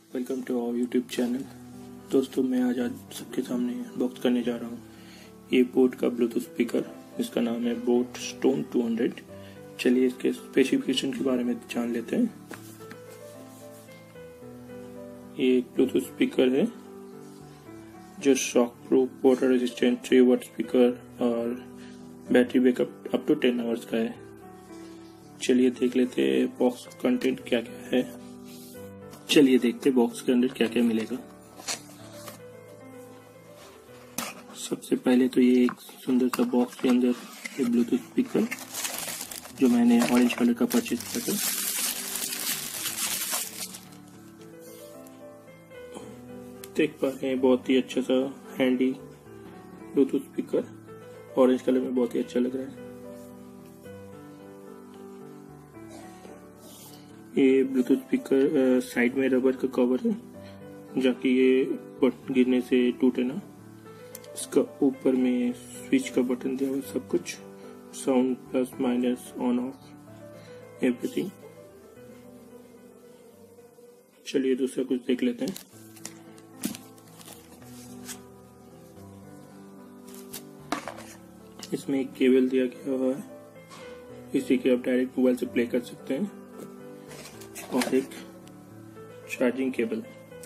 Welcome to our YouTube channel. दोस्तों मैं आज सबके सामने बॉक्स करने जा रहा हूँ ये बोट का ब्लूटूथ स्पीकर, जिसका नाम है बोट स्टोन 200। चलिए इसके स्पेसिफिकेशन के बारे में जान लेते हैं। ये एक ब्लूटूथ स्पीकर है जो shock proof, water resistant, 3 watt speaker और battery backup up to 10 hours का है। चलिए देख लेते हैं बॉक्स कंटेंट क्या क्या है। चलिए देखते हैं बॉक्स के अंदर क्या क्या मिलेगा। सबसे पहले तो ये एक सुंदर सा बॉक्स के अंदर ये ब्लूटूथ स्पीकर जो मैंने ऑरेंज कलर का परचेज किया था। देख पा रहे हैं बहुत ही अच्छा सा handy Bluetooth speaker, orange colour में बहुत ही अच्छा लग रहा है। ये ब्लूटूथ स्पीकर साइड में रबर का कवर है जाकि ये गिरने से टूटे ना। इसका ऊपर में स्विच का बटन दिया हुआ, सब कुछ sound plus minus on off everything. चलिए दूसरा कुछ देख लेते हैं। इसमें एक केबल दिया गया हुआ है, इसी के आप डायरेक्ट मोबाइल से प्ले कर सकते हैं, और एक चार्जिंग केबल।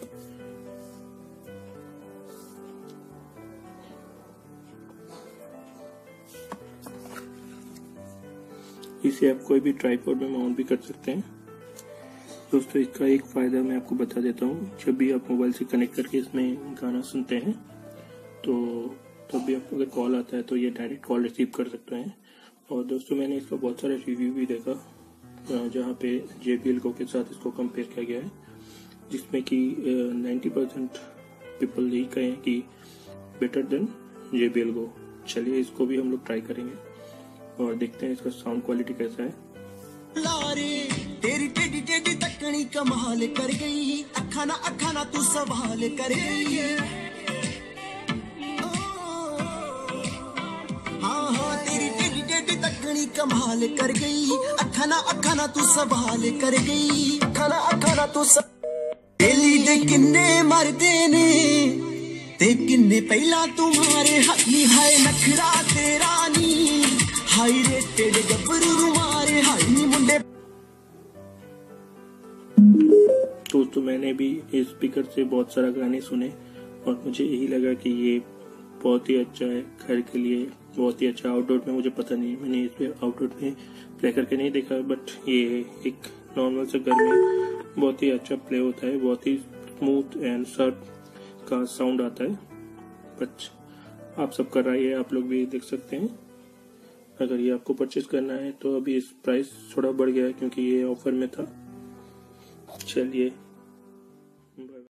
इसे आप कोई भी ट्राइपॉड में माउंट भी कर सकते हैं। दोस्तों इसका एक फायदा मैं आपको बता देता हूँ, जब भी आप मोबाइल से कनेक्ट करके इसमें गाना सुनते हैं तो तब भी आपको अगर कॉल आता है तो ये डायरेक्ट कॉल रिसीव कर सकते हैं। और दोस्तों मैंने इसका बहुत सारे रिव्यू भी देखा जहाँ पे JBL Go के साथ इसको कंपेयर किया गया है, जिसमें कि 90% पीपल यही कहें कि बेटर देन JBL Go। चलिए इसको भी हम लोग ट्राई करेंगे और देखते हैं इसका साउंड क्वालिटी कैसा है। तेरी टेढ़ी टेढ़ी तकनी कमाल कर गई, अखा ना तू सवाल कर गई। हाँ तेरी टेढ़ी टेढ़ी तकनी कमाल कर गई, अखा ना तू सवाल कर गई। अखा ना तू बेली दे किन्ने मरदे ने ते किन्ने पहला तुम्हारे हथनी हाय नखरा तेरा नी, हाय रे तेरे गब्बरू मारे हाय नी मुंडे। दोस्तों मैंने भी इस स्पीकर से बहुत सारा गाने सुने और मुझे यही लगा कि ये बहुत ही अच्छा है घर के लिए, बहुत ही अच्छा। आउटडोर में मुझे पता नहीं, मैंने इस पे आउटडोर में प्ले करके नहीं देखा, बट ये एक नॉर्मल से घर में बहुत ही अच्छा प्ले होता है, बहुत ही स्मूथ एंड शार्प का साउंड आता है। बट आप सब कर रही है, आप लोग भी देख सकते हैं। अगर ये आपको परचेज करना है तो अभी इस प्राइस थोड़ा बढ़ गया है क्योंकि ये ऑफर में था। चलिए